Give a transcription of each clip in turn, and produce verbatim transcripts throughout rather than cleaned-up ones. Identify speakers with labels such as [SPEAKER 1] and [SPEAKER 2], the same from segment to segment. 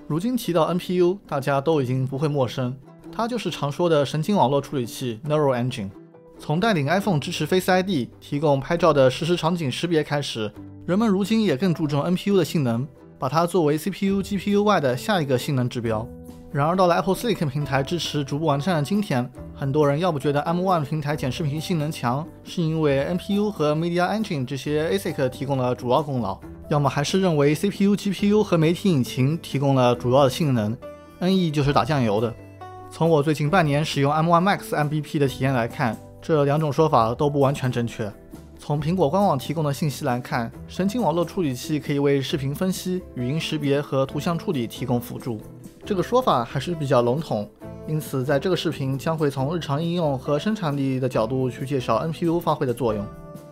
[SPEAKER 1] 如今提到 N P U， 大家都已经不会陌生，它就是常说的神经网络处理器 Neural Engine。从带领 iPhone 支持 Face I D， 提供拍照的实时场景识别开始，人们如今也更注重 N P U 的性能，把它作为 C P U、G P U 外的下一个性能指标。然而到了 Apple Silicon 平台支持逐步完善的今天，很多人要不觉得 M 一 平台剪视频性能强，是因为 N P U 和 Media Engine 这些 A S I C 提供了主要功劳，要么还是认为 C P U、G P U 和媒体引擎提供了主要的性能 ，N E 就是打酱油的。从我最近半年使用 M 一 Max M V P 的体验来看，这两种说法都不完全正确。从苹果官网提供的信息来看，神经网络处理器可以为视频分析、语音识别和图像处理提供辅助。这个说法还是比较笼统，因此在这个视频将会从日常应用和生产力的角度去介绍 N P U 发挥的作用。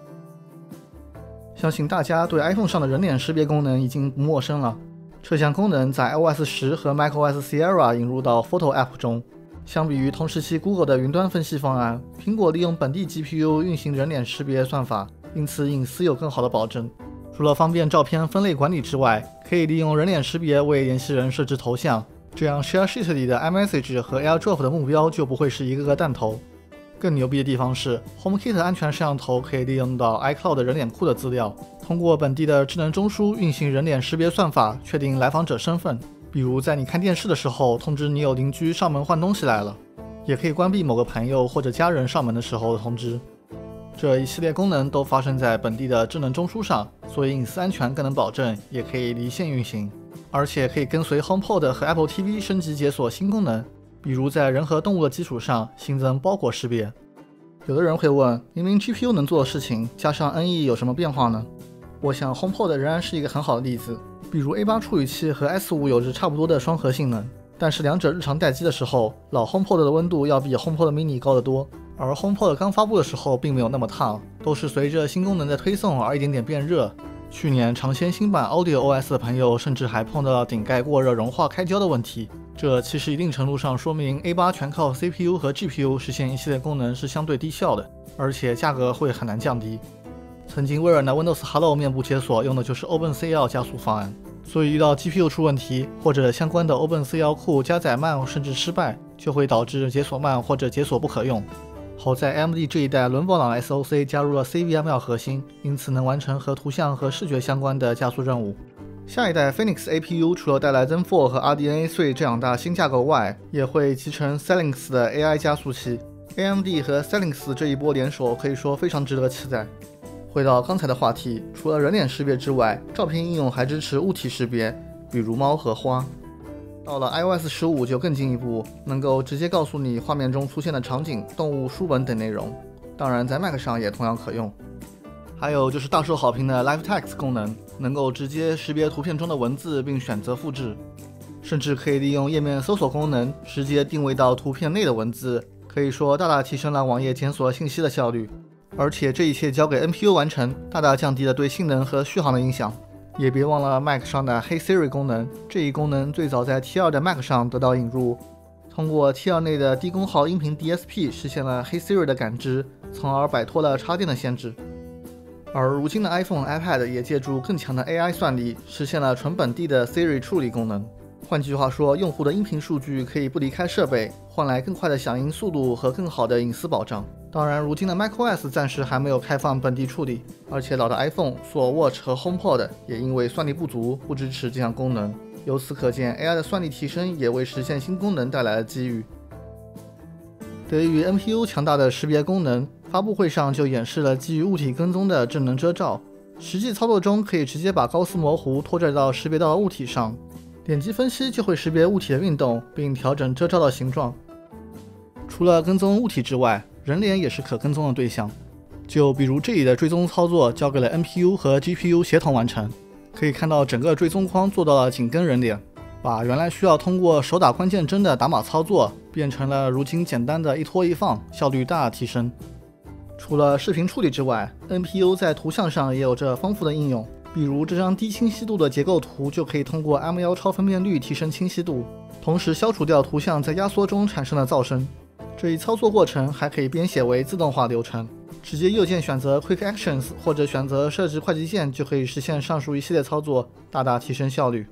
[SPEAKER 1] 相信大家对 iPhone 上的人脸识别功能已经不陌生了，这项功能在 iOS 十和 macOS Sierra 引入到 Photo App 中。相比于同时期 Google 的云端分析方案，苹果利用本地 G P U 运行人脸识别算法，因此隐私有更好的保证。除了方便照片分类管理之外，可以利用人脸识别为联系人设置头像，这样 Share Sheet 里的 iMessage 和 AirDrop 的目标就不会是一个个弹头。更牛逼的地方是 HomeKit 安全摄像头可以利用到 iCloud 人脸库的资料，通过本地的智能中枢运行人脸识别算法，确定来访者身份。比如在你看电视的时候，通知你有邻居上门换东西来了，也可以关闭某个朋友或者家人上门的时候的通知。这一系列功能都发生在本地的智能中枢上，所以隐私安全更能保证，也可以离线运行，而且可以跟随 HomePod 和 Apple T V 升级解锁新功能，比如在人和动物的基础上新增包裹识别。有的人会问，明明 G P U 能做的事情，加上 N E 有什么变化呢？我想 HomePod 仍然是一个很好的例子，比如 A 八 处理器和 S 五 有着差不多的双核性能，但是两者日常待机的时候，老 HomePod 的温度要比 HomePod mini 高得多，而 HomePod 刚发布的时候并没有那么烫，都是随着新功能的推送而一点点变热。去年尝鲜新版 AudioOS 的朋友甚至还碰到了顶盖过热融化开胶的问题，这其实一定程度上说明 A 八 全靠 C P U 和 G P U 实现一系列功能是相对低效的，而且价格会很难降低。曾经微软的 Windows Hello 面部解锁用的就是 OpenCL 加速方案，所以遇到 G P U 出问题，或者相关的 OpenCL 库加载慢甚至失败，就会导致解锁慢或者解锁不可用。好在 A M D 这一代伦勃朗 S O C 加入了 C V M L 核心，因此能完成和图像和视觉相关的加速任务。下一代 Phoenix A P U 除了带来 Zen 四 和 R D N A 三这两大新架构外，也会集成 Xilinx 的 A I 加速器。A M D 和 Xilinx 这一波联手可以说非常值得期待。回到刚才的话题，除了人脸识别之外，照片应用还支持物体识别，比如猫和花。到了 iOS 十五就更进一步，能够直接告诉你画面中出现的场景、动物、书本等内容。当然在 Mac 上也同样可用。还有就是大受好评的 Live Text 功能，能够直接识别图片中的文字并选择复制，甚至可以利用页面搜索功能直接定位到图片内的文字，可以说大大提升了网页检索信息的效率。而且这一切交给 N P U 完成，大大降低了对性能和续航的影响。也别忘了 Mac 上的 Hey Siri 功能，这一功能最早在 T 二 的 Mac 上得到引入，通过 T 二 内的低功耗音频 D S P 实现了 Hey Siri 的感知，从而摆脱了插电的限制。而如今的 iPhone、iPad 也借助更强的 A I 算力，实现了纯本地的 Siri 处理功能。换句话说，用户的音频数据可以不离开设备，换来更快的响应速度和更好的隐私保障。当然，如今的 macOS 暂时还没有开放本地处理，而且老的 iPhone、所 Watch 和 HomePod 也因为算力不足，不支持这项功能。由此可见 ，A I 的算力提升也为实现新功能带来了机遇。得益于 N P U 强大的识别功能，发布会上就演示了基于物体跟踪的智能遮罩，实际操作中可以直接把高斯模糊拖拽到识别到的物体上。点击分析就会识别物体的运动，并调整遮罩的形状。除了跟踪物体之外，人脸也是可跟踪的对象。就比如这里的追踪操作交给了 N P U 和 G P U 协同完成，可以看到整个追踪框做到了紧跟人脸，把原来需要通过手打关键帧的打码操作，变成了如今简单的一拖一放，效率大大提升。除了视频处理之外， N P U 在图像上也有着丰富的应用。比如这张低清晰度的结构图就可以通过 M 一 超分辨率提升清晰度，同时消除掉图像在压缩中产生的噪声。这一操作过程还可以编写为自动化流程，直接右键选择 Quick Actions 或者选择设置快捷键就可以实现上述一系列操作，大大提升效率。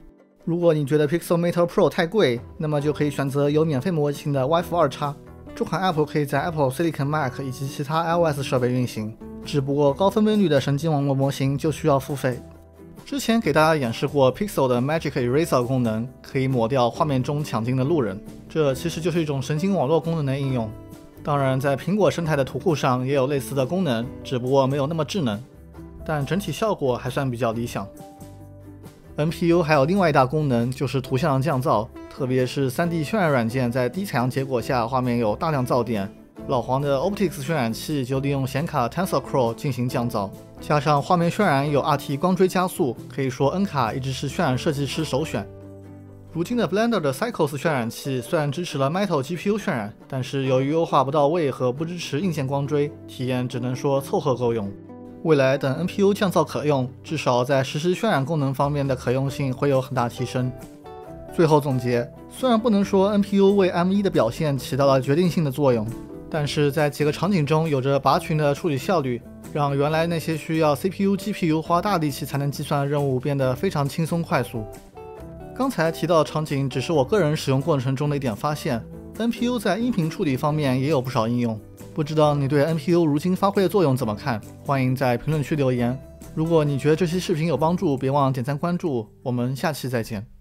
[SPEAKER 1] 如果你觉得 Pixelmator Pro 太贵，那么就可以选择有免费模型的 Wi-Fi 二叉。这款 App 可以在 Apple Silicon Mac 以及其他 iOS 设备运行，只不过高分辨率的神经网络模型就需要付费。之前给大家演示过 Pixel 的 Magic Eraser 功能，可以抹掉画面中抢镜的路人，这其实就是一种神经网络功能的应用。当然，在苹果生态的图库上也有类似的功能，只不过没有那么智能，但整体效果还算比较理想。N P U 还有另外一大功能，就是图像降噪，特别是 三 D 渲染软件在低采样结果下，画面有大量噪点。老黄的 Optics 渲染器就利用显卡 TensorCore 进行降噪，加上画面渲染有 R T 光追加速，可以说 N 卡一直是渲染设计师首选。如今的 Blender 的 Cycles 渲染器虽然支持了 Metal G P U 渲染，但是由于优化不到位和不支持硬件光追，体验只能说凑合够用。未来等 N P U 降噪可用，至少在实时渲染功能方面的可用性会有很大提升。最后总结，虽然不能说 N P U 为 M 一 的表现起到了决定性的作用，但是在几个场景中有着拔群的处理效率，让原来那些需要 C P U、G P U 花大力气才能计算的任务变得非常轻松快速。刚才提到的场景只是我个人使用过程中的一点发现， N P U 在音频处理方面也有不少应用。不知道你对 N P U 如今发挥的作用怎么看？欢迎在评论区留言。如果你觉得这期视频有帮助，别忘了点赞关注，我们下期再见。